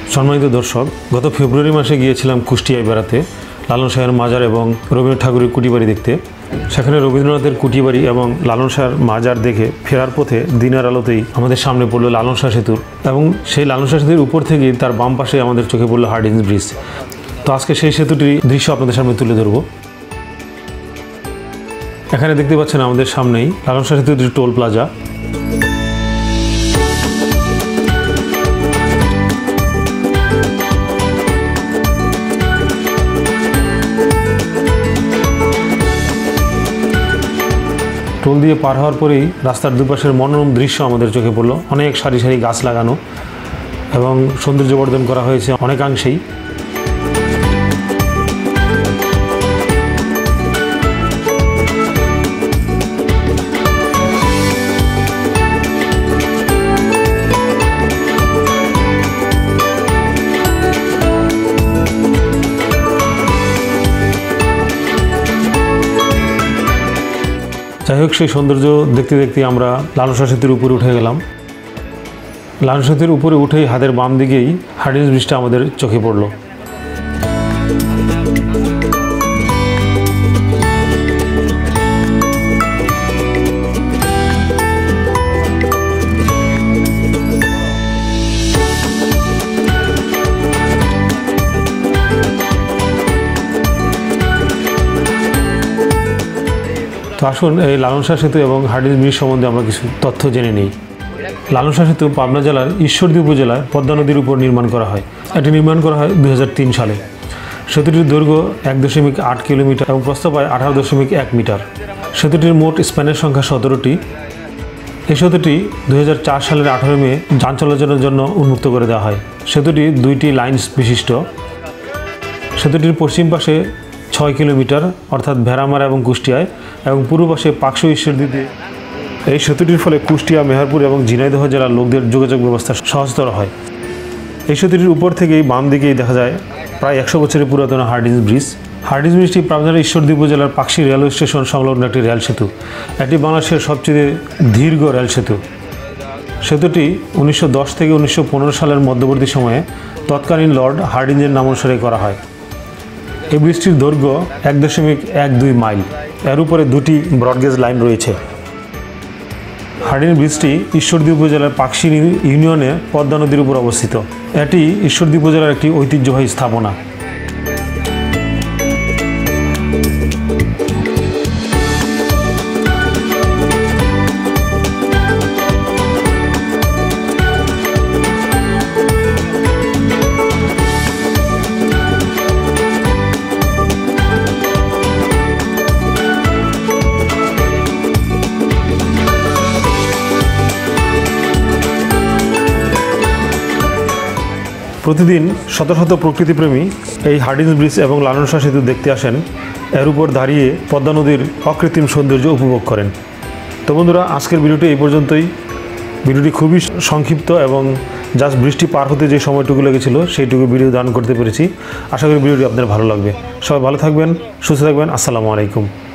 সম্মানিত দর্শক, গত ফেব্রুয়ারি মাসে গিয়েছিলাম কুষ্টিয়ায় বেড়াতে লালন শাহের মাজার এবং রবীন্দ্রনাথ ঠাকুরের কুটিবাড়ি দেখতে। সেখানে রবীন্দ্রনাথের কুটিবাড়ি এবং লালন শাহের মাজার দেখে ফেরার পথে দিনের আলোতেই আমাদের সামনে পড়লো লালন শাহ সেতু এবং সেই লালন শাহ সেতুর উপর থেকেই তার বাম পাশে আমাদের চোখে পড়লো হার্ডিঞ্জ ব্রিজ। তো আজকে সেই সেতুটির দৃশ্য আপনাদের সামনে তুলে ধরবো। এখানে দেখতে পাচ্ছেন আমাদের সামনেই লালন শাহ সেতুটির টোল প্লাজা। টোল দিয়ে পার হওয়ার পরেই রাস্তার দুপাশের মনোরম দৃশ্য আমাদের চোখে পড়লো। অনেক সারি সারি গাছ লাগানো এবং সৌন্দর্যবর্ধন করা হয়েছে অনেকাংশেই। যাই হোক, সেই সৌন্দর্য দেখতে দেখতে আমরা লালন শাহ সেতুর উপরে উঠে গেলাম। লালন শাহ সেতুর উপরে উঠেই হাতের বাম দিকেই হার্ডিঞ্জ ব্রিজটা আমাদের চোখে পড়ল। তো আসুন এই লালন শাহ সেতু এবং হার্ডিঞ্জ ব্রিজ সম্বন্ধে আমরা কিছু তথ্য জেনে নিই। লালন শাহ সেতু পাবনা জেলার ঈশ্বরদী উপজেলায় পদ্মা নদীর উপর নির্মাণ করা হয়। এটি নির্মাণ করা হয় 2003 সালে। সেতুটির দৈর্ঘ্য 1.8 কিলোমিটার এবং প্রস্থ প্রায় 18.1 মিটার। সেতুটির মোট স্প্যানের সংখ্যা 17টি। এই সেতুটি 2004 সালের 18 মে যান চলাচলের জন্য উন্মুক্ত করে দেওয়া হয়। সেতুটি 2টি লাইন বিশিষ্ট। সেতুটির পশ্চিম পাশে 6 কিলোমিটার অর্থাৎ ভেড়ামারা এবং কুষ্টিয়ায় এবং পূর্ব পাশে পাকশো ঈশ্বরদীতে। এই সেতুটির ফলে কুষ্টিয়া, মেহেরপুর এবং ঝিনাইদহ জেলার লোকদের যোগাযোগ ব্যবস্থা সহজতর হয়। এই সেতুটির উপর থেকেই বাম দিকেই দেখা যায় প্রায় 100 বছরের পুরাতন হার্ডিঞ্জ ব্রিজ। হার্ডিঞ্জ ব্রিজটি পাবনার ঈশ্বরদী উপজেলার পাকশী রেলওয়ে স্টেশন সংলগ্ন একটি রেল সেতু। এটি বাংলাদেশের সবচেয়ে দীর্ঘ রেল সেতু। সেতুটি 1910 থেকে 1915 সালের মধ্যবর্তী সময়ে তৎকালীন লর্ড হার্ডিঞ্জের নামানুসারে করা হয়। এই ব্রিজটির দৈর্ঘ্য 1.12 মাইল। এর উপরে 2টি ব্রডগেজ লাইন রয়েছে। হার্ডিঞ্জ ব্রিজটি ঈশ্বরদী উপজেলার পাকশী ইউনিয়নে পদ্মা নদীর উপর অবস্থিত। এটি ঈশ্বরদী উপজেলার একটি ঐতিহ্যবাহী স্থাপনা। প্রতিদিন শত শত প্রকৃতিপ্রেমী এই হার্ডিঞ্জ ব্রিজ এবং লালন শাহ সেতু দেখতে আসেন। এর উপর দাঁড়িয়ে পদ্মা নদীর অকৃত্রিম সৌন্দর্য উপভোগ করেন। তো বন্ধুরা, আজকের ভিডিওটি এই পর্যন্তই। ভিডিওটি খুবই সংক্ষিপ্ত এবং জাস্ট বৃষ্টি পার হতে যে সময়টুকু লেগেছিল সেইটুকু ভিডিও দান করতে পেরেছি। আশা করি ভিডিওটি আপনাদের ভালো লাগবে। সবাই ভালো থাকবেন, সুস্থ থাকবেন। আসসালামু আলাইকুম।